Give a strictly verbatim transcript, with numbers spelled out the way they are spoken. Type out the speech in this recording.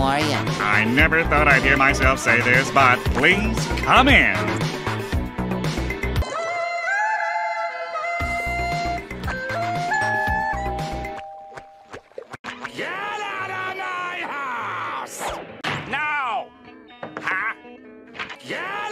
are you? I never thought I'd hear myself say this, but please come in. Get out of my house! Now! Huh? Get